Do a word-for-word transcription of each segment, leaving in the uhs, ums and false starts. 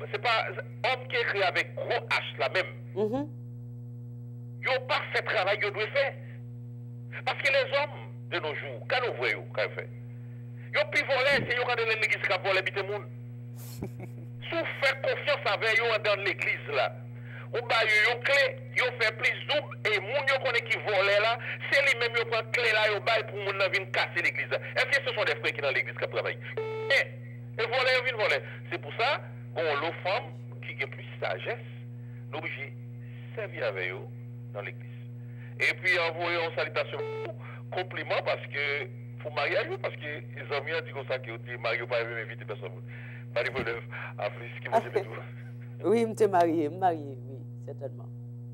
c'est pas homme qui écrit avec gros H là même. Mm-hmm. Ils n'ont pas fait travail qu'ils doivent faire. Parce que les hommes de nos jours, quand nous voyons, quand ils font, ils ont pu voler, c'est eux qui ont l'église qui ont volé tout le monde. Si vous faites confiance avec eux dans l'église là, ou bah ils ont clé, ils ont fait plus double et moun yo connaît qui volait là, c'est lui même qui prend clé là, ils bail pour moun venir casser l'église. Est-ce que ce sont des frères qui dans l'église qui travaillent? Et, et voler, ils viennent voler. C'est pour ça qu'on l'eau femme qui a plus de sagesse, nous obligés de servir avec eux dans l'église. Et puis envoyer une salutation, compliment parce que pour marier parce que les amis ont dit comme ça que Mario pas même inviter personne. Marie Voleuve a fait ce qui m'a dit tout. Oui, je suis marié, marié, oui, certainement.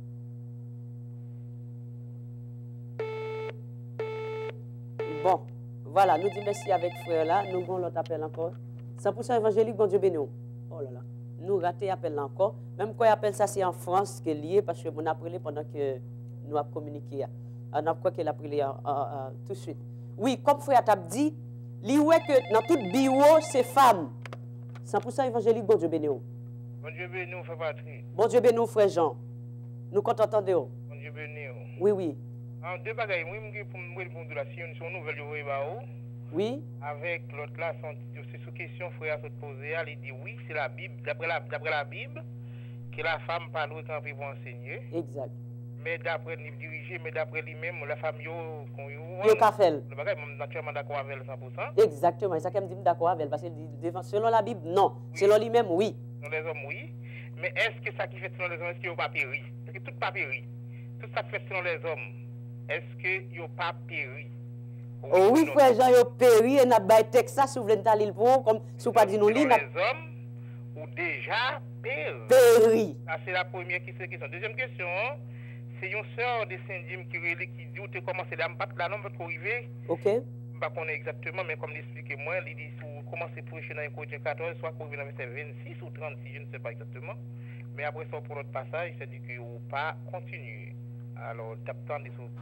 Bon, voilà, nous disons merci avec frère là, nous avons l'autre appel encore. cent pour cent évangélique, bon Dieu béni. Oh là là, nous ratons appel là encore. Même quand il appelle ça, c'est en France qui est lié parce que mon appelé pendant que nous avons communiqué. On a quoi qu'il a appelé tout de suite. Oui, comme frère t'a dit, il ouais que dans toute bio, c'est femme. cent pour cent évangélique, bon Dieu béni. Bon Dieu béni, frère Patrick. Bon Dieu béni, frère Jean. Nous t'entendons. Bon Dieu béni. Oui, oui. En deux bagailles, moi, je pour me répondre la science, une nouvelle oui. Avec l'autre là, c'est sous question, frère, se poser, il dit oui, c'est la Bible, d'après la, la Bible, que la femme parle quand elle va enseigner. Exact. Mais d'après le livre dirigé, mais d'après lui-même, la femme, yo, yo ka fait. Le bagage, je suis naturellement d'accord avec elle cent pour cent. Exactement, c'est ça qu'elle me dit d'accord avec elle, parce que selon la Bible, non. Oui. Selon lui-même, oui. Selon les hommes, oui. Mais est-ce que ça qui fait selon les hommes, est-ce qu'il n'y a pas péri? Parce que tout pas péri. Tout ça fait selon les hommes. Est-ce qu'il n'y a pas péri? Oui, oh, oui frère Jean, il y a péri, et n'a pas Texas, si vous voulez aller pour comme si vous pas dit nous, les hommes ou déjà péri. Péri. Ça, c'est la première question. Deuxième question, c'est une sœur de Saint-Dim qui dit où tu commences à me battre là, non, votre arriver. Ok. Je ne sais pas exactement, mais comme l'explique moi, il dit vous commencez à prêcher dans le Corinthiens quatorze, soit qu'on vient dans le verset vingt-six ou trente-six, je ne sais pas exactement. Mais après ça, pour l'autre passage, il dit que vous pas continuer. Alors, tu as des choses.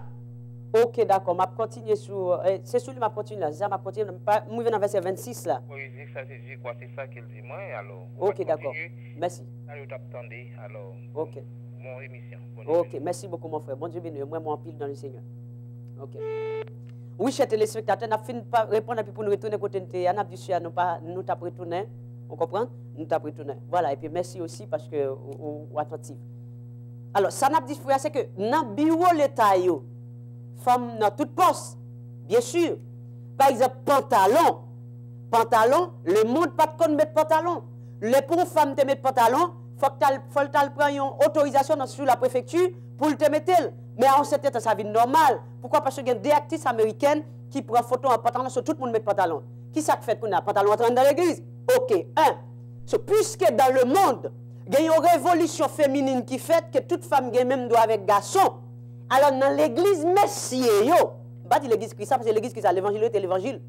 Ok, d'accord. Je continue sur. C'est celui qui m'a continué là. Ça m'a continué. Je vais dans le verset vingt-six là. Oui, c'est ça, c'est quoi, c'est ça qu'il dit moi. Alors. Ok, d'accord. Merci. Alors, t'attendez. Alors. Ok. Mon émission. Ok, merci beaucoup mon frère. Bon Dieu béni. Moi, moi en pile dans le Seigneur. Ok. Oui, chers téléspectateurs, nous avons fini par répondre et puis pour nous retourner côté de nous avons dit nous pas nous t'avons retourné. On comprend? Nous t'avons retourné. Voilà. Et puis merci aussi parce que vous êtes attentifs. Alors, ça n'a dit frère, c'est que dans le bureau l'État yo. Femme dans toute poste, bien sûr. Par exemple, pantalon. Pantalon, le monde pas de mettre pantalon. Les pour femme te mettre pantalon, faut que tu prennes une autorisation sur la préfecture pour te mettre. Mais en cette état, ça vie normal. Pourquoi? Parce qu'il y a des actrices américaines qui prennent photo en pantalon, sur tout le monde met pantalon. Qui ça fait qu'on a pantalon entrant dans l'église? Ok, un. So, puisque dans le monde, il y a une révolution féminine qui fait que toute femme même doit avec garçon. Alors, dans l'église messier, yo, pas dit l'église Christ, parce que l'église Christ, l'évangile était l'évangile.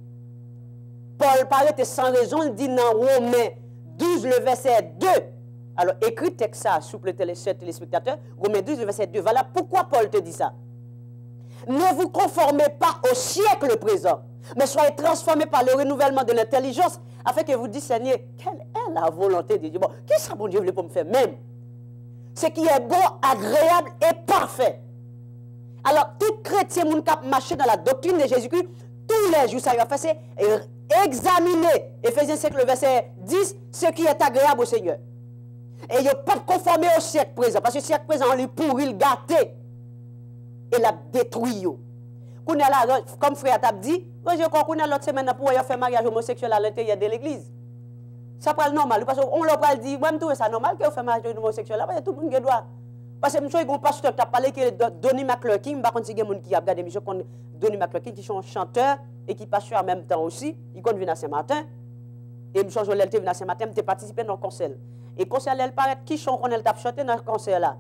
Paul paraît sans raison, il dit dans Romains douze, le verset deux. Alors, écrit texte ça, souple téléspectateur, Romains douze, le verset deux. Voilà pourquoi Paul te dit ça. Ne vous conformez pas au siècle présent, mais soyez transformés par le renouvellement de l'intelligence, afin que vous discerniez quelle est la volonté de Dieu. Bon, qu'est-ce que bon Dieu voulait pour me faire même? Ce qui est bon, agréable et parfait. Alors, tout chrétien qui a marché dans la doctrine de Jésus-Christ, tous les jours, ça va faire, c'est examiner, Éphésiens cinq, le verset dix, ce qui est agréable au Seigneur. Et il ne pas conformer au siècle présent, parce que le siècle présent, on lui pourrit, il gâté, et l'a détruit. Comme frère t'a dit, je crois qu'on a l'autre semaine pour faire mariage homosexuel à l'intérieur de l'église. Ça prend normal, parce qu'on leur dit, moi, je trouve ça normal que vous faites mariage homosexuel là, parce que tout le monde doit. Parce que je suis un pasteur qui a parlé que Donnie McClurkin, je ne sais pas si il y a des gens qui ont regardé l'émission, Donnie McClurkin, qui sont un chanteur et qui pasteur en même temps aussi. Il compte venir à Saint-Martin. Et je suis venu à Saint-Martin, je participé dans le concert. Et le concert, elle paraît qui chante qu'on a chanté dans le concert là.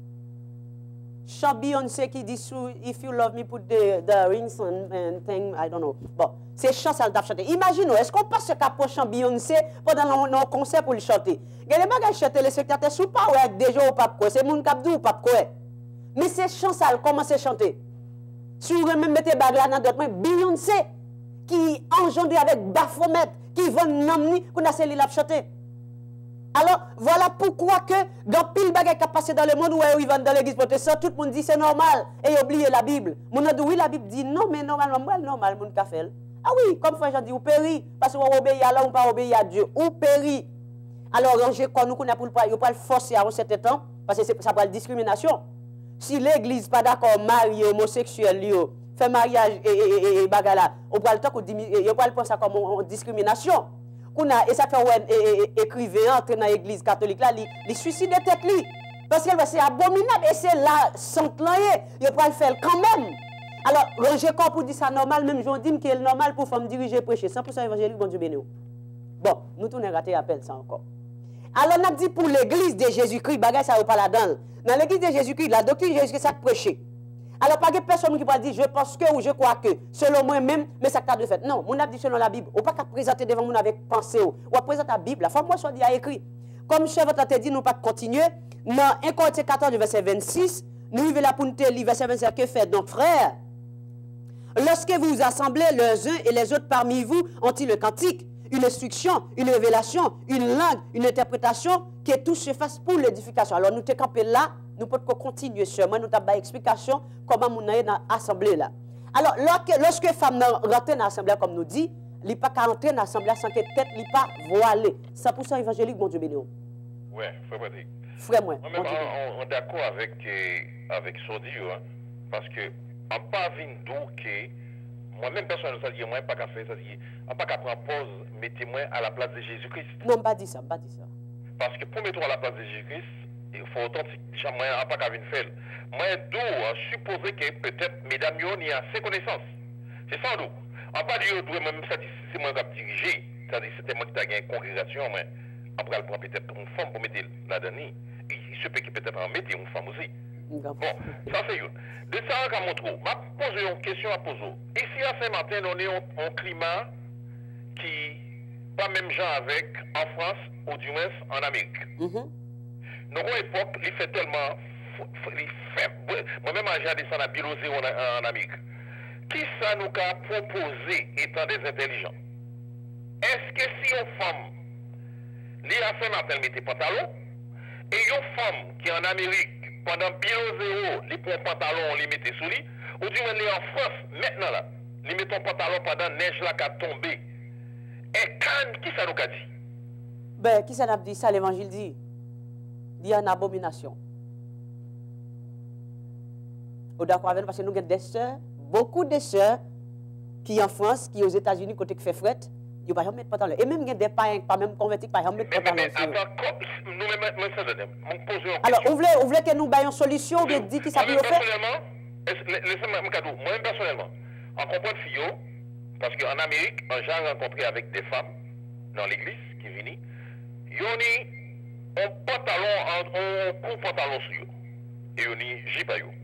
Chant Beyoncé qui dit, if you love me, put the, the rings and, and thing, I don't know. Bon, c'est chant ça t'a chanté. Imaginez, est-ce qu'on passe qu'après chant Beyoncé pendant le concert pour le chanter? Il y a des bagages chanter les spectateurs sous pas ouais déjà ou pas quoi, c'est mon cap ou pas quoi. Mais c'est chant ça commence à chanter. Si vous même mettez bague là dans d'autres Beyoncé qui engendre avec Baphomet qui vont nommer qu'on a celle la chanter. Alors, voilà pourquoi que dans pile bagaille qui a passé dans le monde où ils vont dans l'église protestante, tout le monde dit c'est normal et oublié la Bible. Mon a dit oui, la Bible dit non, mais normalement, moi, normal, mon ka fait. Ah oui, comme frère Jean dit, ou péri, parce qu'on obéit à l'homme, ou pas obéir à Dieu, ou péri. Alors, ranger quand nous connaissons pour le pas, pas le forcer à un certain temps, parce que ça prend la discrimination. Si l'église pas d'accord, marié, homosexuel, fait mariage et, et, et, et bagala, on prend le temps qu'on le prend ça comme une discrimination. Et ça fait un écrivain entrer dans l'église catholique là, il suicide de tête lui. Parce que c'est abominable et c'est là, sans clayer, il peut le faire quand même. Alors, ranger corps pour dire ça normal, même je dis que c'est normal pour femme diriger prêcher, cent pour cent évangélique, bon Dieu béni. Bon, nous tournons raté appel ça encore. Alors, on a dit pour l'église de Jésus-Christ, bagay ça va pas là-dedans. Dans l'église de Jésus-Christ, la doctrine de Jésus-Christ, ça prêcher. Alors, pas de personne qui va dire je pense que ou je crois que, selon moi-même, mais ça t'a de fait. Non, mon a dit selon la Bible. On ne peut pas présenter devant nous avec pensée. Ou présenter la Bible. La fois, moi, soit dit à écrit. Comme chef t'a dit, nous pas continuer. Dans un Corinthiens quatorze, verset vingt-six, nous vivons là pour nous dire, verset vingt-sept, que fait donc, frère? Lorsque vous vous assemblez les uns et les autres parmi vous, ont-ils le cantique, une instruction, une révélation, une langue, une interprétation, que tout se fasse pour l'édification. Alors, nous te campés là. Nous pouvons continuer seulement, nous avons une explication comment nous sommes dans l'assemblée là. Alors, lorsque, lorsque les femmes rentrent dans l'assemblée, comme nous dit, il n'y a pas qu'à rentrer dans l'assemblée sans que tête n'est pas voilée. cent pour cent évangélique, mon Dieu béni. Oui, frère Patrick. Frère, moi. Moi, même, on, on est d'accord avec, euh, avec Sodi, hein, parce que, en pas d'où que, moi-même, personnellement, ça dit, moi, pas qu'à faire, ça dit, on pas qu'à prendre pause, mettez-moi à la place de Jésus-Christ. Non, pas dit ça, pas dit ça. Parce que pour mettre à la place de Jésus-Christ, il faut authentique. Moi, je n'ai pas qu'à venir faire. Moi, je dois supposer que peut-être, mesdames, il y a assez connaissances. C'est ça, nous. En pas dire, même ça, c'est moi qui ai dirigé. C'est-à-dire, c'était moi qui ai gagné une congrégation, mais après, elle prend peut-être une femme pour mettre là-dedans. Il se peut qu'il peut-être en mettre une femme aussi. Bon, ça c'est une. De ça, on montre. Je vais poser une question à poser. Ici, à Saint-Martin, on est en climat qui, pas même genre avec en France, ou du moins en Amérique. Mm-hmm. Dans une époque, il fait tellement. Moi-même, j'ai descendu à Bilosé en Amérique. Qui ça nous a proposé étant des intelligents? Est-ce que si une femme, lui a fait matin, elle mettait pantalon, et une femme qui est en Amérique, pendant Bilosé, elle prend pantalon, elle mettait sous lui, ou du moins, elle est en France, maintenant là, elle met ton pantalon pendant neige là qui a tombé. Et quand, qui ça nous a dit? Ben, qui ça nous a dit ça, l'évangile dit? Il y a une abomination. Vous d'accord avec nous parce que nous avons des sœurs, beaucoup de sœurs qui en France, qui aux États-Unis, côté qui fait fret, ils ne peuvent pas mettre pantalon. Et même il y a des païens, pas même convertis, qui ne peuvent pas mettre pantalon. Mais attends, nous-mêmes, ça donne. Alors, vous voulez, vous voulez que nous baillons une solution, vous dites qui ça peut faire? Personnellement, laissez-moi cadeau. Moi-même, personnellement, en comprenant Fio, parce qu'en Amérique, j'ai rencontré avec des femmes dans l'église qui viennent, ils ont un pantalon, un court pantalon sur eux. Et on dit, j'y pas yo.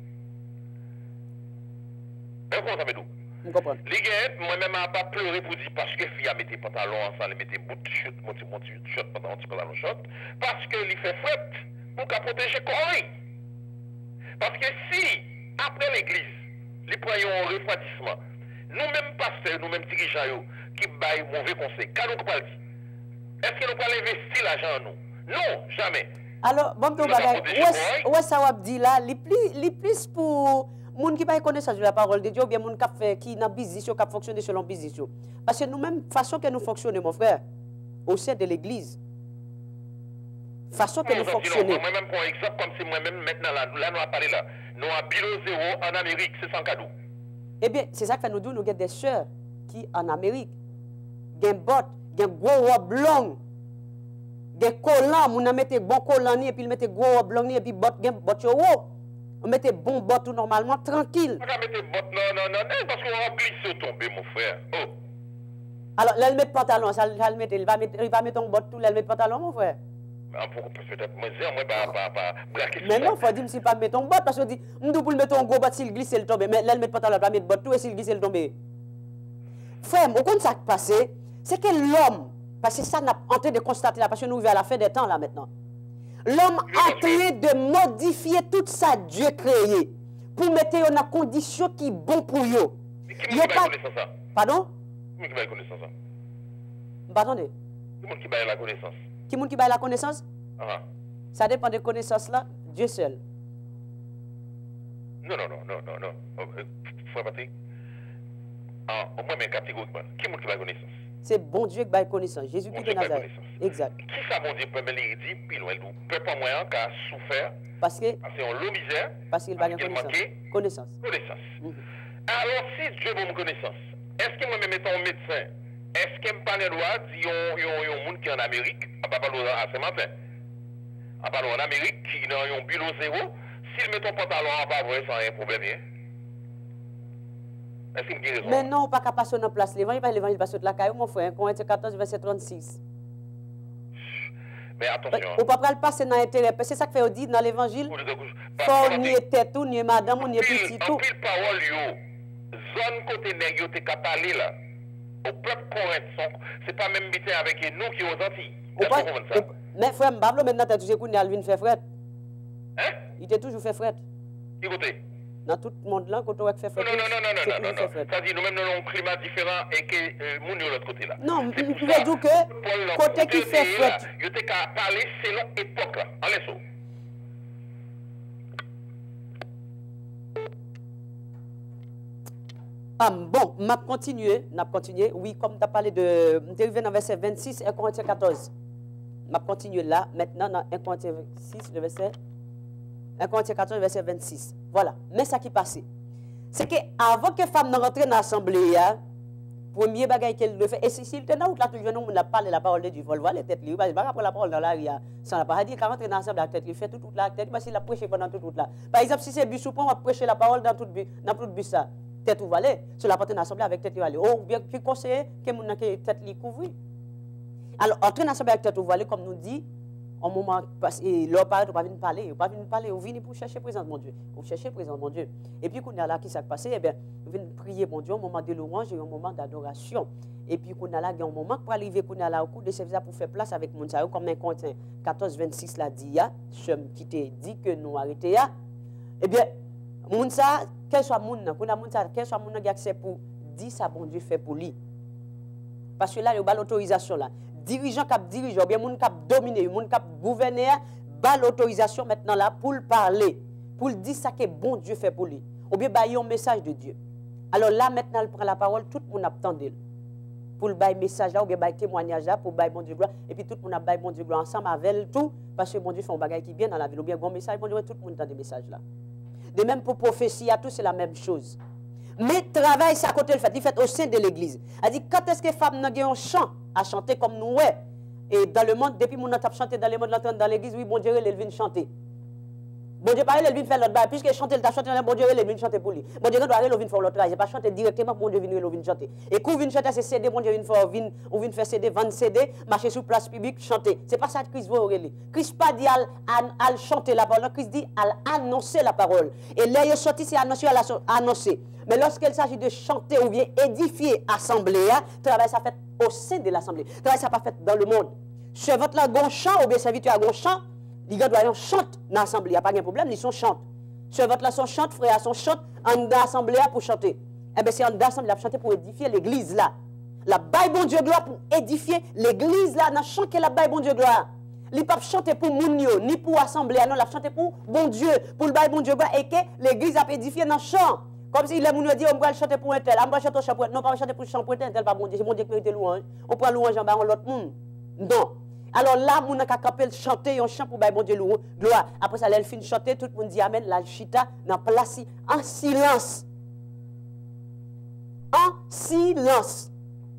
Mais comment ça me dit? Je comprends. Les gars, moi-même, je n'ai pas pleuré pour dire parce que les filles mettent des pantalons ensemble, elles mettent des bouts de chute, mon petit short, mon petit pantalon short, parce que les fait fret pour qu'à protéger corps. Parce que si, après l'église, les prenons un refroidissement, nous-mêmes pasteurs, nous-mêmes dirigeants, qui baillent mauvais conseil, qu'est-ce qu'on peut dire? Est-ce que nous pouvons investir l'argent en nous? Non, jamais. Alors, bon, ton bagage, où est-ce que ça dit là, les plus, les plus pour les gens qui n'ont pas connaissance de la parole de Dieu, ou bien les gens qui ont business, qui fonctionnent selon business. Parce que nous-mêmes, façon que nous fonctionnons, mon frère, au sein de l'église, façon que nous fonctionnons. Moi-même, pour exemple, comme si moi-même, maintenant, là, là, nous avons parlé là, nous avons Bilo zéro en Amérique, c'est sans cadeau. Eh bien, c'est ça que fait nous dire, nous avons des sœurs qui, en Amérique, ont des bottes, des gros robes longues, des collants, on mettait bon collant et puis il mettait gros robe longue et puis bottes bottes haut. On mettait bon bottes tout normalement tranquille. On mettait bottes non non non non parce qu'on va glisser tomber mon frère. Oh. Alors là il met pantalon, ça il met il va mettre il va mettre ton botte tout là il met pantalon mon frère. Pour peut-être moi dire moi pas pas pas braquer. Mais non, faut dire si pas mettre ton botte parce que dit m'dou pour mettre ton gros botte s'il glisse il tombe mais là il met pantalon pas mettre botte tout et s'il glisse il tombe. Frère, au compte ça qui passé, c'est que l'homme parce que ça, on est en train de constater là, parce que nous vivons à la fin des temps là maintenant. L'homme est en train de modifier tout ça Dieu créé pour mettre en condition qui est bon pour eux. Qui va connaître ça? Pardon? Qui va connaître ça? Pardonnez. Qui va la connaissance? Qui monde qui baille la connaissance? Ah. Ça dépend de connaissance là, Dieu seul. Non, non, non, non, non, non. Oh, euh, Frère Patrick. Ah, au moins, mais catégoriquement, qui monde qui baille connaissance? C'est bon Dieu qui baille connaissance. Jésus-Christ de Nazareth. Exact. Qui ça, bon Dieu, peut me le dire, puis loin d'où? Peuple moyen qui a souffert. Parce que. Parce qu'on l'eau misère. Parce qu'il baille connaissance. Connaissance. Connaissance. Mm -hmm. Alors, si Dieu veut me connaissance, est-ce que moi, me mettant un médecin, est-ce qu'il me parle de loi, dit, il y a un monde qui est en Amérique, à pas parler à ce matin, à parler en Amérique, qui est dans un bureau zéro, s'il met ton pantalon en bas, ça n'a rien de problème. Est-ce qu'il me dit raison? Mais non, pas qu'à passer dans place. L'évangile, pas l'évangile, passe de la caille, mon frère. Corinthiens quatorze, verset trente-six. Mais attention. On ne peut pas le passer dans l'intérêt. C'est ça que fait dit dans l'évangile. Faut nier tête ou nier madame ou nier petit tout. En pile parole, yo, zone côté nèg yo te ka parler là. Au peuple Corinthe, c'est pas même bité avec nous qui aux Antilles. Mais frère Mbablo, maintenant, tu as toujours connu Alvin fait fret. Hein? Il t'a toujours fait fret. Qui côté? Dans tout le monde là, quand on fait fret. Non, non, non, non, non, non, non. Ça dit, nous-mêmes, nous avons un climat différent et que nous, de l'autre côté là. Non, je veux dire que côté qui fait fret. Je t'ai qu'à parler selon l'époque là. Allez, ça. Ah, bon, m'a continué, n'a continué. Oui, comme tu as parlé de. Tu es arrivé dans le verset vingt-six et Corinthiens quatorze. M'a continué là, maintenant dans un Corinthiens six, le verset. un Corinthiens quatorze, verset vingt-six. Voilà. Mais ça qui passait. C'est que avant que les femmes ne rentrent dans l'assemblée, premier bagage qu'elle le fait, et si il était dans là, tout le monde on a parlé la parole de Dieu, voilà les têtes libres, il va pas la parole dans l'arrière, sans la parole, il rentre dans l'assemblée, la tête, il fait tout la tête, parce qu'il a prêché pendant tout là. Par exemple, si c'est bus ou pas, on va prêcher la parole dans tout dans tout bus ça. Tête ouverte, sur la porte de l'assemblée avec tête ouverte. Ou bien puis conseiller que mon tête li couvrir. Alors entrer dans l'assemblée avec tête ouverte comme nous dit, au moment parce que leur parole pas venir parler, pas venir parler, ou venir pour chercher présence mon Dieu, ou chercher présence mon Dieu. Et puis qu'on a là qui s'est passé, eh bien, venir prier mon Dieu au moment de louange et au moment d'adoration. Et puis qu'on a là un moment pour arriver qu'on a là au cours de service pour faire place avec mon Dieu comme un Corinthiens quatorze vingt-six l'a dit ya, ce qui te dit que nous arrêter ya. Eh bien moun ça, quel soit moun, qu'on a moun ça, quel soit moun qui accepte pour dire ça bon Dieu fait pour lui. Parce que là il y a l'autorisation là. Dirigeant qui dirige, ou bien moun qui dominer, moun qui gouverner, ba l'autorisation maintenant là pour parler, pour dire ça que bon Dieu fait pour lui. Ou bien ba y un message de Dieu. Alors là maintenant il prend la parole, tout le monde attend pour le bail message là ou bien bail témoignage là pour bail bon Dieu gloire et puis tout le monde a bail bon Dieu gloire ensemble avec tout parce que bon Dieu fait un bagage qui bien dans la vie ou bien bon message bon Dieu tout le monde entend des messages là. De même pour prophétie, à tout, c'est la même chose. Mais travail, c'est à côté le fait. Il fait au sein de l'église. Elle dit, quand est-ce que les femmes ont un chant à chanter comme nous, ouais. Et dans le monde, depuis mon a chanté dans le monde, dans l'église, oui, bon Dieu, elle vient chanter. Bon Dieu, pareil, elle vient faire l'autre bail. Puisque chanter, elle t'a chanté, bon Dieu, elle vient chanter pour lui. Bon Dieu, doit aller, elle vient faire l'autre travail. Je pas chanter directement, bon Dieu, elle vient chanter. Et quand vient chanter, c'est C D, bon Dieu, on vient faire C D, vendre C D, marcher sur place publique, chanter. C'est pas ça que Christ veut aurélie. Christ pas dit à chanter la parole, Christ dit à annoncer la parole. Et là, il est sorti, c'est annoncer, annoncer. Mais lorsqu'il s'agit de chanter ou bien édifier l'assemblée, travail, ça fait au sein de l'assemblée. Travail, ça pas fait dans le monde. Sur votre là, gon chant ou bien serviteur à gon chant, les gars doivent chanter dans l'assemblée, il n'y a pas de problème, ils sont chantent. Sur votre là, son chante, frère, son chante en l'assemblée pour chanter. Eh bien, c'est en l'assemblée pour chanter pour édifier l'église là. La baille bon Dieu gloire pour édifier l'église là, dans chant que la baille bon Dieu gloire. Il ne peut pas chanter pour Mounio, ni pour l'assemblée, non, il a chanté pour bon Dieu, pour le baille bon Dieu gloire, et que l'église a édifié dans le chant. Comme si les gens disent, on va chanter pour un tel, on va chanter pour un tel, non, pas chanter pour un pour un tel, pas bon Dieu, c'est bon Dieu qui mérite louange. On prend louange en bas, on l'autre monde. Non. Alors là, on a capé chanter un chant pour bon Dieu louange, gloire. Après ça, elle finit de chanter, tout le monde dit Amen, la chita, dans place, en silence. En silence.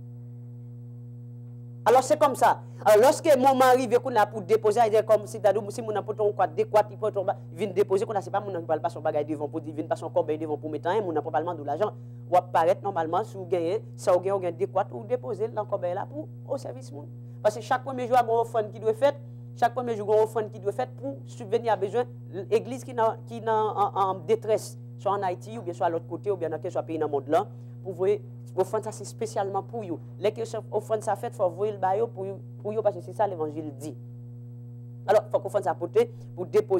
Alors c'est comme ça. Alors lorsque mon mari vient pour déposer, il dit comme si si mon apôtre quoi déquat, il peut vient déposer qu'on c'est pas mon pas pas son bagage devant pour vient pas son corps devant pour mettre un mon probablement de l'argent ou apparaître normalement sous gagner ça ou gagner déquat ou déposer dans corps là pour au service monde. Parce que chaque premier jour, il y a une offrande qui doit être faite. Chaque premier jour, il y a une offrande qui doit être faite pour subvenir à besoin de l'église qui est en, en, en détresse, soit en Haïti, ou bien soit à l'autre côté, ou bien dans quel soit pays dans le monde là. Pour voir, l'offrande, ça c'est spécialement pour vous. Dès que l'offrande ça fait, il faut voir le bail pour vous, parce que c'est ça l'évangile dit. Alors, il faut qu'on fasse ça pour déposer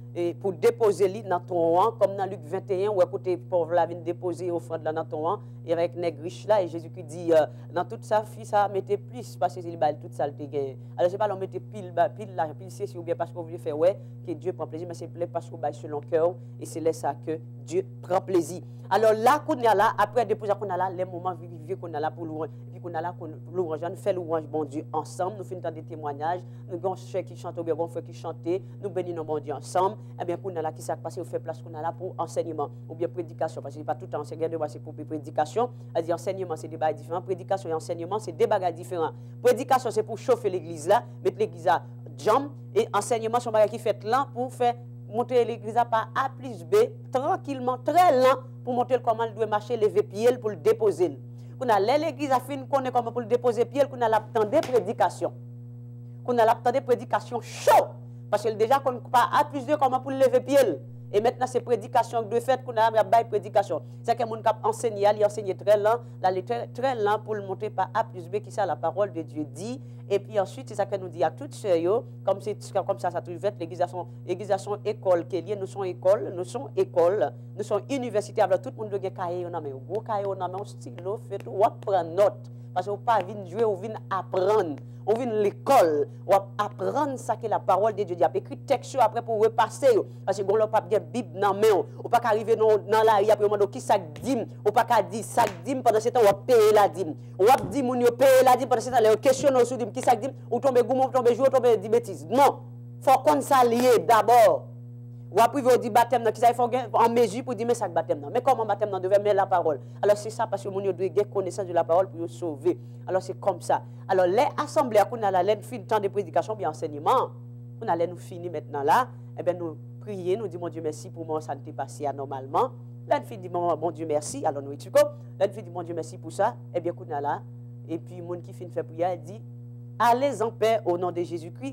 et pour déposer li dans ton rang, comme dans Luc vingt et un, où écoutez, pauvre là vient déposer offrande là dans ton rang, et avec nègre riche là, et Jésus-Christ dit, euh, dans toute sa fille, ça mettez plus, parce que c'est tout ça le gagné. Alors, c'est pas l'on mettez pile, pile là, pile c'est ou bien parce qu'on veut faire, ouais, que Dieu prend plaisir, mais c'est parce qu'on baille selon cœur, et c'est là ça que Dieu prend plaisir. Alors là, qu'on a là, après déposer qu'on a là, les moments vivants qu'on a là pour louange, et puis qu'on a là pour louange, nous faisons louange, bon Dieu, ensemble, nous faisons des témoignages, nous avons frères qui chantent, ou bien bon frère qui chantent, nous bénissons bon Dieu ensemble, et bien qu'on a là, qui s'est passé, on fait place qu'on a là pour enseignement, ou bien prédication, parce que pas tout le temps enseignement, c'est pour prédication, c'est-à-dire enseignement, c'est des bagages différents, prédication et enseignement, c'est des bagages différents. Prédication, c'est pour chauffer l'église là, mettre l'église à jam, et enseignement, c'est un bagage qui fait là pour faire monter l'église par A plus B, tranquillement, très lent, pour montrer comment elle doit marcher, lever pied pour le déposer. Qu'on a l'église a fini, qu'on est comment pour le déposer pied, qu'on a l'attendre des prédications. Qu'on a l'attendre des prédications chaud. Parce que déjà, qu'on pas A plus B, comment pour le lever pied. Et maintenant, c'est prédication de fait qu'on a une prédication. C'est que mon cap enseigné, il enseigne très lent, là, il très, très lent pour le montrer par A plus B, qui ça la parole de Dieu dit. Et puis ensuite, c'est ça qu'elle nous dit à toutes sérieux, comme, comme ça, ça trouve fait, l'église a son école, nous sommes école, nous sommes école, nous sommes université, alors tout le monde doit avoir cahier, on a un gros cahier, on a un stylo, fait tout, on prend note. Parce qu'on ne pas venir jouer, on vient apprendre. On vient à l'école, on va apprendre ça que la parole de Dieu dit. On écrit texte après pour repasser. Parce que on n'a pas de Bible dans la main. On ne peut pas arriver dans la rue après demander qui ça dit. On ne peut pas dire ça dit pendant ce temps, on va payer la dîme. On va dire qu'on va payer la dîme pendant ce temps, on questionne aussi qui ça dit. On tombe goumon, on tombe jour, on tombe dit bêtises. Non, il faut qu'on s'allie d'abord. Ou après, vous dites baptême, il faut en mesure pour dire, mais ça baptême. Mais comment baptême devait mettre la parole? Alors, c'est ça parce que mon Dieu doit avoir connaissance de la parole pour sauver. Alors, c'est comme ça. Alors, les assemblées, qu'on a la fin de temps de prédication, bien enseignement, on allait nous finir maintenant là, eh bien, nous prier, nous disons, mon Dieu, merci pour moi, ça ne t'est passé anormalement. Là, une fille dit, mon, mon Dieu, merci. Alors, nous étudions. Là, une fille dit, mon Dieu, merci pour ça. Eh bien, qu'on a là. Et puis, mon qui finit de faire prière, elle dit, allez en paix au nom de Jésus-Christ.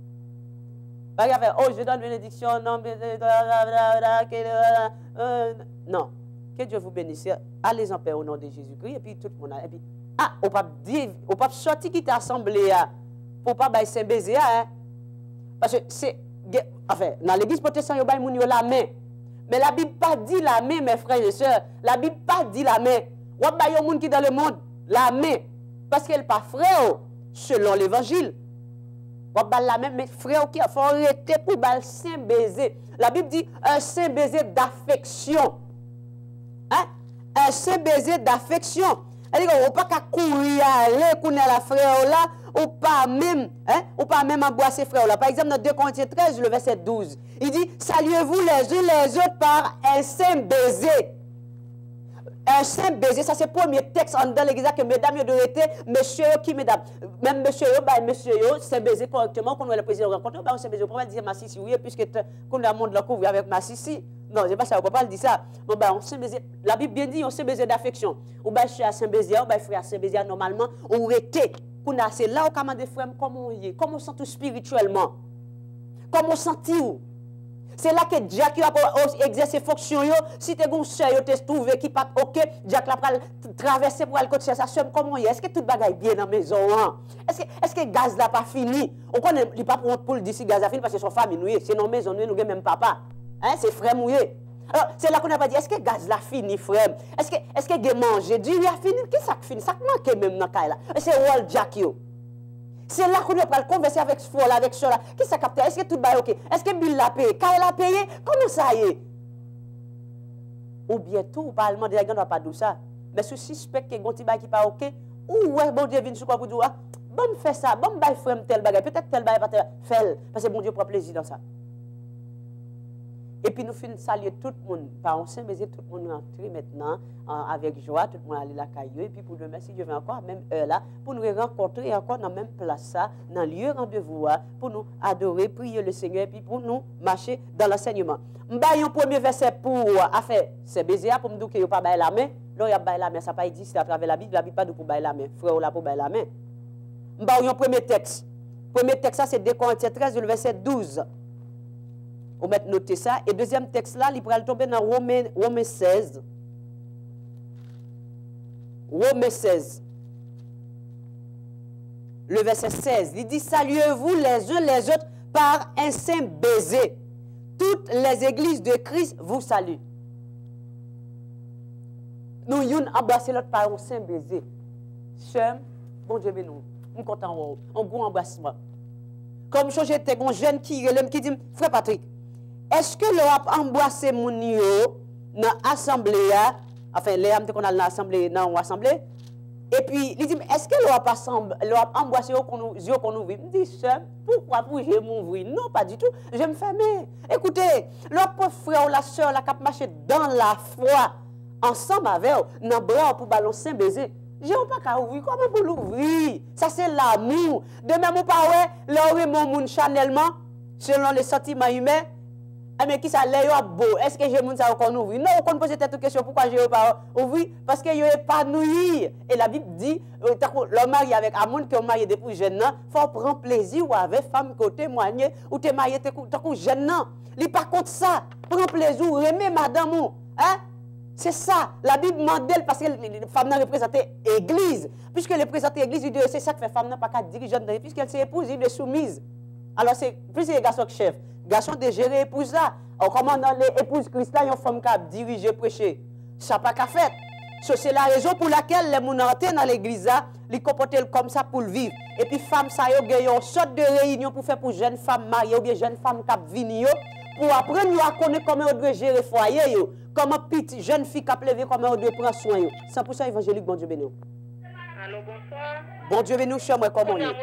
Pas grave, oh, je donne bénédiction, non, non. Que Dieu vous bénisse. Allez en paix au nom de Jésus-Christ. Et puis tout le monde a. Et puis, ah, on ne peut pas dire, on ne peut pas sortir qui t'a assemblé pour ne pas bailler saint baiser. Parce que c'est. Enfin, dans l'église protestante, il y a moun yo la main. Mais la Bible pas dit la main, mes frères et sœurs. La Bible pas dit la main. On va bailler moun qui dans le monde la main. Parce qu'elle n'est pas frère, selon l'évangile. On va la même, mais frère, il faut arrêter pour le saint baiser. La Bible dit un saint baiser d'affection. Hein? Un saint baiser d'affection. Elle dit, on ne peut pas courir aller, qu'on est la frère là, ou pas même, hein? Ou pas même embrasser frère là. Par exemple, dans deux Corinthiens treize, le verset douze, il dit, saluez-vous les uns les autres par un saint baiser. Un saint baiser, ça c'est le premier texte dans l'église que mesdames, ils doivent être, monsieur, qui mesdames, même monsieur, bah, monsieur, c'est baiser correctement, quand on le président rencontre, bah, on s'est baiser, on peut dire ma sissi, oui, puisque quand le monde la couvre avec ma sissi. Non, c'est pas ça, on ne peut pas le dire ça. Bon, bah, on s'est baiser, la Bible bien dit, on s'est baiser d'affection. Ou bah, je suis à saint baiser, ou bah, frère à saint baiser, normalement, on était. C'est là où on a des frères, comment on est, comment on sent tout spirituellement, comment on sent tout. C'est là que Jack a exercé fonction. Si tu as un soeur qui te trouvé qui pas OK, Jack l'a traversé pour aller côté sa soeur. Comment est? Est-ce que tout bagaille bien dans la maison? Est-ce que est-ce que gaz n'a pas fini? On connaît il pas pour le dire si gaz a fini parce que son famille nous c'est nos maisons nous nous même papa. Hein, c'est frère mouillé. Alors, c'est là qu'on a pas dit est-ce que gaz l'a fini frère? Est-ce que est-ce que j'ai mangé? Dieu a fini. Qu'est-ce ça fini? Ça manque même dans caille là. C'est Wall Jack yo. C'est là qu'on va converser avec ce frère, avec cela. Qu'est-ce que ça capte? Est-ce que tout va OK? Est-ce que Bill l'a payé? Quand elle a payé, comment ça y est? Ou bientôt, ou pas demander, on ne va pas dire ça. Mais ce suspect qui est un petit qui pas OK, ou ouais, bon Dieu vient sur quoi pour dire, ah, bon, fais ça, bon, bah, frère, tel bagage, peut-être tel bagage, pas tel, fais-le. Parce que bon Dieu prend plaisir dans ça. Et puis nous finissons saluer tout le monde. Par un saint baiser, tout le monde rentre maintenant euh, avec joie, tout le monde aller la caillou. Et puis pour demain, si Dieu veut encore, même heure là, pour nous rencontrer encore dans la même place, ça, dans le lieu rendez-vous, pour nous adorer, prier le Seigneur, et puis pour nous marcher dans l'enseignement. Je vais un premier verset pour euh, faire saint baiser, pour me dire qu'il n'y a pas la main. Là, il y a pas la main, ça n'a pas existé à travers la Bible. La Bible pas de pour la main. Frère, là pour la main. Je vais un premier texte. Le premier texte, ça, c'est deux Corinthiens treize, le verset douze. On va noter ça. Et deuxième texte là, il va tomber dans Romains, Romains seize. Romains seize. Le verset seize. Il dit, saluez-vous les uns les autres par un saint baiser. toutes les églises de Christ vous saluent. Nous yon embrasser l'autre par un saint baiser. Chum, bon Dieu béni nous. Nous content un gros embrassement. Comme j'étais un jeune qui qui dit frère Patrick, est-ce que le a embrassé mon yo dans l'assemblée, enfin, les âmes qu'on a dans l'assemblée, dans l'assemblée, et puis, il dit, est-ce que le a embrassé qu'on nous qu'on nous vit? Je dis, pourquoi pour je m'ouvrir? Non, pas du tout. Je me ferme. Écoutez, leur pauvre frère ou la soeur, la cap marché dans la foi, ensemble avec eux, dans le bras pour balancer un baiser. Je n'ai pas qu'à ouvrir. Comment pour l'ouvrir? Ça, c'est l'amour. De même, on parle, leur mon monde chanellement, selon les sentiments humains. Mais qui ça l'air beau? Est-ce que j'ai moun ça qu'on ouvre? Non, on pose cette question pourquoi j'ai pas ouvert parce que yo épanoui. Et la Bible dit le mari avec amour que marié depuis jeune nan, faut prendre plaisir ou avec femme que témoigner ou te marié tant jeune nan. Li pas contre ça, prend plaisir ou aimer madame ou, hein? C'est ça, la Bible mandel parce que les femmes nan représente église. Puisque les représente église, c'est ça que fait femme nan pas qu'à dirigeante puisqu'elle s'est épousée de soumise. Alors c'est plus les garçons que chef. Garçon de gérer épouse là. Comment dans les épouses Christ là, une femme qui a dirigé, prêché. Ça n'a pas qu'à faire. C'est la raison pour laquelle les gens entrent dans l'église là, ils comportent comme ça pour le vivre. Et puis, femmes, ça y a une sorte de réunion pour faire pour jeunes femmes mariées ou bien jeunes femmes qui viennent pour apprendre à connaître comment on doit gérer le foyer, comment petite jeune fille qui a levé, comment on doit prendre soin. cent pour cent évangélique, bon Dieu béni. Allô, bonsoir. Bon Dieu béni, chez moi, comment on est?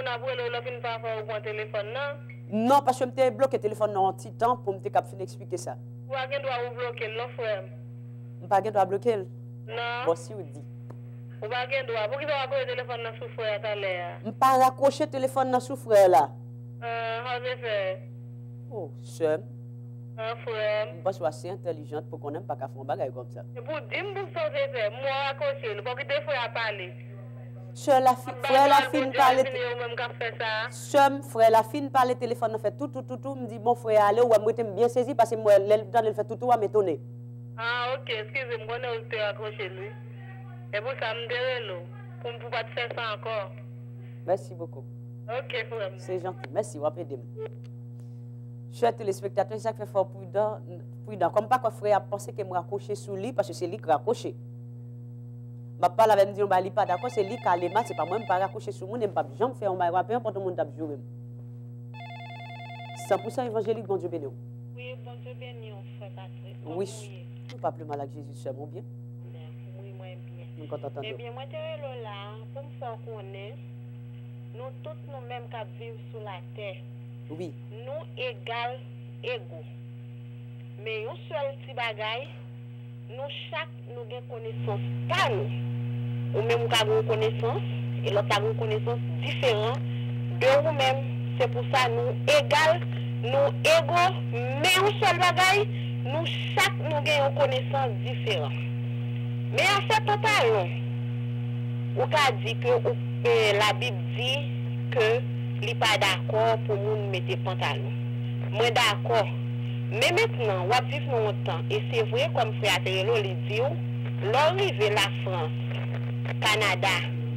Non, parce que je me bloqué le téléphone dans un petit temps pour me expliquer ça. Vous avez droit bloquer le frère. Je n'ai pas droit bloquer. Non. Bon, si vous dites. Vous avez droit. Vous avez raccroché le téléphone dans le frère tout à l'heure. Je n'ai pas raccroché le téléphone dans le frère là. Euh, comment fait? Oh, chum. Un frère. Je suis assez intelligente pour qu'on n'aime pas qu'à faire un bagage comme ça. Et pour dire que vous avez fait, moi raccroché, pour que des frères parlent. Frère la fine parle Chum, frère la fine parle téléphone en fait tout tout tout tout me dit bon frère allez ou moi t'aime bien saisi parce que moi dans elle fait tout tout à m'étonner. Ah OK, excusez-moi on te accroché lui. Et pour ça me dérange pour ne pas faire ça encore. Merci beaucoup. OK frère. C'est gentil. Merci, vous appelez. Chers téléspectateurs, ça fait fort prudent prudent comme pas que frère a pensé que moi accroché sous lui parce que c'est lui qui a accroché. Je ne parle pas avec lui, je pas d'accord, c'est lui qui a les maths, c'est pas moi, je ne pas raccrocher sur moi, je ne pas jamais faire un bail, peu importe le monde qui a joué. cent pour cent évangélique, bon Dieu béni. Oui, bon Dieu béni, frère Patrick. Oui, je ne pas plus mal avec Jésus, c'est bon bien. Oui, moi bien. Nous comptons. Eh bien, moi, je suis là, pour me faire connaître, nous tous nous-mêmes qui vivons sur la terre, oui. Nous égales égaux. Mais un seul petit bagaille, nous chaque nous avons connaissance par nous. Ou même nous avons connaissance, et l'autre a une connaissance différente de nous-mêmes. C'est pour ça nous égales, nous égaux, mais un seul bagaille, nous chaque nous avons une connaissance différente. Mais à ce total, on a dit que euh, la Bible dit que il n'est pas d'accord pour nous mettre des pantalons. Moi d'accord. Mais maintenant, on va vivre longtemps. Et c'est vrai, comme frère Terrelo l'a dit, l'arrivée la France, Canada,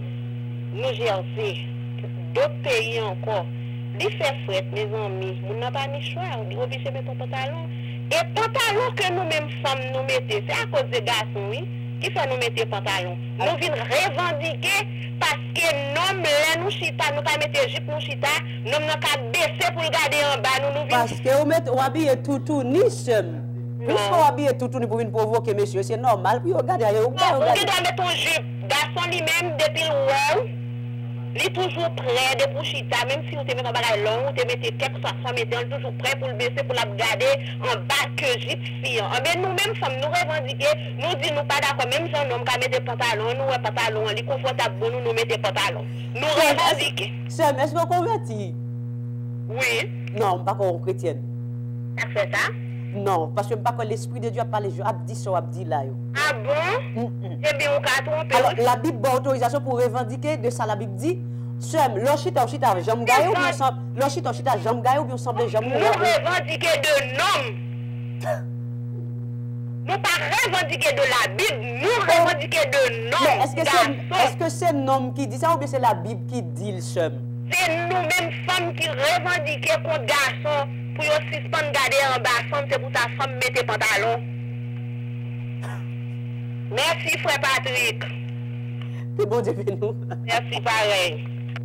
New Jersey, d'autres pays encore, il fait fret, mes amis. On n'a pas ni choix. On est obligé de mettre un pantalon. Et pantalon que nous-mêmes femmes nous mettons, c'est à cause des garçons, oui, qui fait nous mettre des pantalons. Nous venons revendiquer parce que nous, là, nous chita, nous pas mettre jupe, nous chita, nous n'avons qu'à baisser pour regarder en bas, nous nous Parce que vous mettez, vous habillez tout tout, ni seul. Puisque vous habillez tout tout, pour venir provoquer, monsieur, c'est normal. Puis regardez, vous regardez. Vous doit mettre un jupe, garçon lui-même, depuis le wow, il est toujours prêt de pour chita, même si vous te mettez un bagage long, vous te mettez quelque chose, vous mettez toujours prêt pour le baisser, pour la regarder en bas que jupe fille. Mais nous-mêmes, femmes, nous revendiquons, nous disons nous pas d'accord, même si on n'a pas mettre des pantalons, nous avons pantalons, les confortables pour nous, nous mettons des pantalons. Nous revendiquons. Sam, est-ce que vous convertis? Oui. Non, pas qu'on chrétienne. C'est ça? Non, parce que pas que l'Esprit de Dieu a parlé, je abdi sur abdi là. Ah bon? Eh bien, on a trompé. Alors, la Bible a autorisation pour revendiquer de ça, la Bible dit. Sem, l'orchita, l'orchita, jambe gaillé ou bien semble, l'orchita, l'orchita, jambe gaillé ou bien semble jambe gaillé. Nous revendiquons de nom. Nous pas revendiquer de la Bible, nous revendiquons de nom. Mais est-ce que c'est est-ce que c'est nom qui dit ça ou bien c'est la Bible qui dit le sem? C'est nous-mêmes femmes qui revendiquons contre garçons pour yo suspendre garder en bas femme, c'est pour ta femme mettre pantalon. Merci frère Patrick. Que bon Dieu bénisse nous. Merci pareil.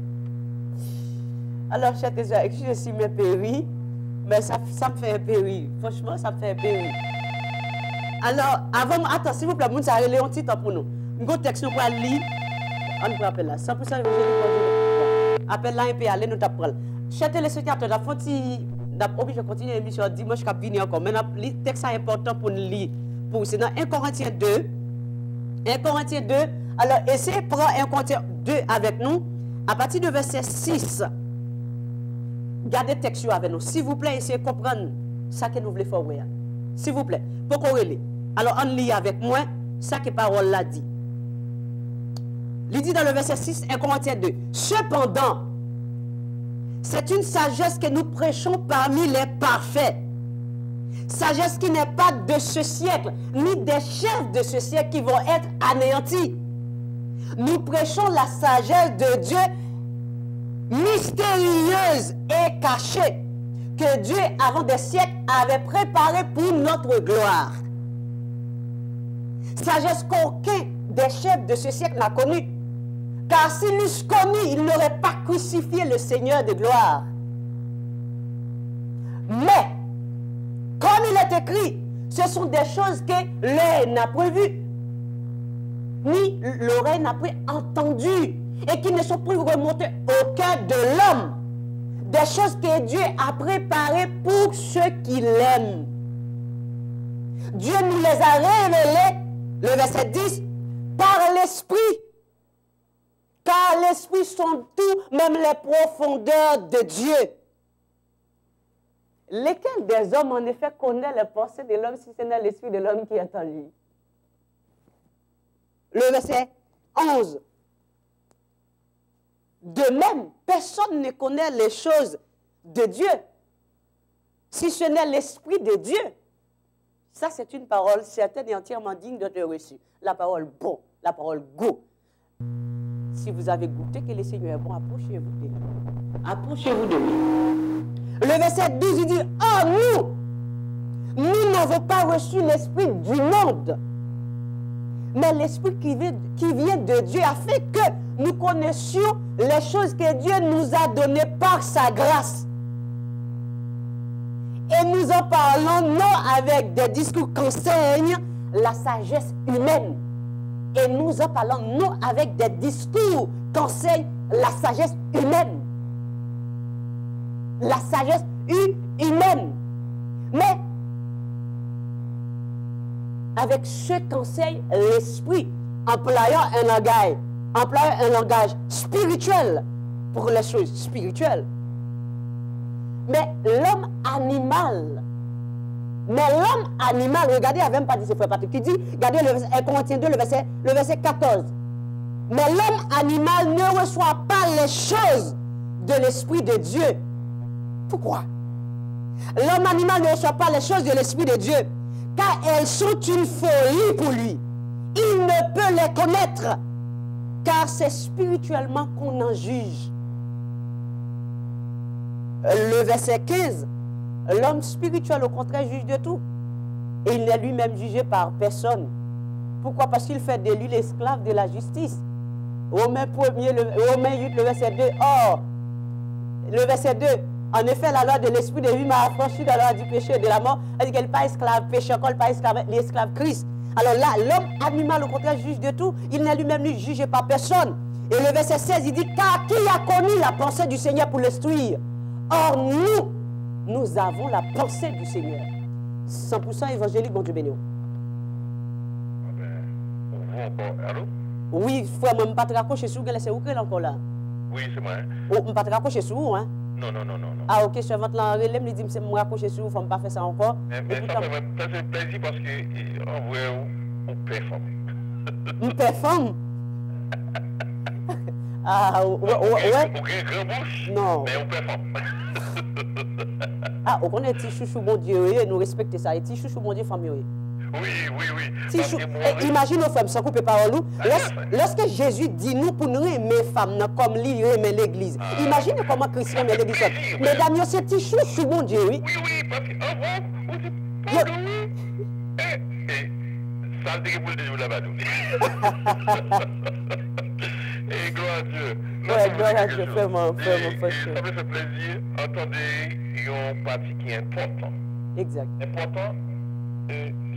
Alors, chers témoins, je suis mes péris, mais ça, ça me fait un péri. Franchement, ça me fait un péri. Alors, avant, attends, s'il vous plaît, vous avez un petit temps pour nous. Nous avons un texte pour lire. On peut appeler là. cent pour cent évangélique. Appelle là, un peu aller, nous t'apprendre. Chers téléspectateurs, nous avons obligé de continuer l'émission dimanche qui vient encore. Maintenant, le texte est important pour nous lire. C'est dans un Corinthiens deux. un Corinthiens deux. Alors, essayez de prendre un Corinthiens deux avec nous. À partir du verset six. Gardez le texte avec nous. S'il vous plaît, essayez de comprendre ce que nous voulons faire. S'il vous plaît. Pour qu'on relève. Alors, on lit avec moi ce que la parole l'a dit. Il dit dans le verset six, un Corinthiens deux. Cependant, c'est une sagesse que nous prêchons parmi les parfaits. Sagesse qui n'est pas de ce siècle, ni des chefs de ce siècle qui vont être anéantis. Nous prêchons la sagesse de Dieu mystérieuse et cachée, que Dieu, avant des siècles, avait préparée pour notre gloire. Sagesse qu'aucun des chefs de ce siècle n'a connue. Car s'ils l'eussent connue, ils n'auraient pas crucifié le Seigneur de gloire. Mais, comme il est écrit, ce sont des choses que l'œil n'a pas vues, ni l'oreille n'a pas entendues, et qui ne sont plus remontées au cœur de l'homme. Des choses que Dieu a préparées pour ceux qui l'aiment. Dieu nous les a révélées, le verset dix, par l'Esprit. Car l'Esprit sont tout, même les profondeurs de Dieu. Lesquels des hommes, en effet, connaît les pensées de l'homme si ce n'est l'Esprit de l'homme qui est en lui? Le verset onze. De même, personne ne connaît les choses de Dieu, si ce n'est l'Esprit de Dieu. Ça, c'est une parole certaine et entièrement digne d'être reçue. La parole bon, la parole go. Si vous avez goûté que le Seigneur est bon, approchez-vous de lui. Approchez-vous de lui. Le verset douze, il dit, « Oh, nous, nous n'avons pas reçu l'Esprit du monde, mais l'Esprit qui vient, qui vient de Dieu a fait que nous connaissions les choses que Dieu nous a données par sa grâce. Et nous en parlons non avec des discours qu'enseigne la sagesse humaine. Et nous en parlons non avec des discours qu'enseigne la sagesse humaine. La sagesse humaine. Mais avec ce qu'enseigne l'Esprit, employant un langage, employant un langage spirituel pour les choses spirituelles. Mais l'homme animal, mais l'homme animal, regardez, il n'avait même pas dit ses frères Patrick, qui dit, regardez le verset, Corinthiens deux, le verset, le verset quatorze. Mais l'homme animal ne reçoit pas les choses de l'Esprit de Dieu. Pourquoi? L'homme animal ne reçoit pas les choses de l'Esprit de Dieu, car elles sont une folie pour lui. Il ne peut les connaître, car c'est spirituellement qu'on en juge. Le verset quinze, l'homme spirituel au contraire juge de tout. Et il n'est lui-même jugé par personne. Pourquoi? Parce qu'il fait de lui l'esclave de la justice. Romains premier, le, Romains huit, le verset deux. Or, le verset deux, en effet, la loi de l'esprit de vie m'a affranchi de la loi du péché et de la mort. Elle dit qu'elle n'est pas esclave péché, elle n'est pas esclave, l'esclave Christ. Alors là, l'homme animal au contraire juge de tout. Il n'est lui-même jugé par personne. Et le verset seize, il dit, car qui a connu la pensée du Seigneur pour l'instruire? Or, nous, nous avons la pensée du Seigneur. cent pour cent évangélique, bon Dieu béni. Allô? Oui, frère, moi, je ne peux pas te raccrocher sur vous, c'est où qu'elle encore là? Oui, c'est moi. Oh, je ne peux pas te raccrocher sur vous, hein? Non, non, non, non. non. Ah, ok, je vais te l'enlever, je me dis que je me raccrocher sur vous, il ne faut pas faire ça encore. Mais, mais ça fait vraiment plaisir parce qu'en vrai, on performe. On performe? Ah, ouais, ouais, ouais. On crée une grande bouche, non. Mais on performe. Ah, on connaît petit chouchou, mon Dieu, nous respectons ça. Et petit chouchou, mon Dieu, famille. Oui, Oui, oui, oui. Si Parce chou- que moi, eh, imagine aux femmes sans couper parole. ou, Lorsque, lorsque Jésus dit nous pour nous aimer femmes non, comme lui aimer l'église. Imagine comment Christ aime l'église. Mesdames, c'est petit chou sous mon Dieu, oui. Oui, oui, parce que avant, on dit, Yo- pardon. Eh, eh, ça le dit pour le dire là-bas. Et gloire à Dieu. Ouais, gloire à Dieu, vraiment, Et- vraiment, et franchement. ça me fait plaisir. Entendez, il y a une partie qui est importante. Exact. Important, euh,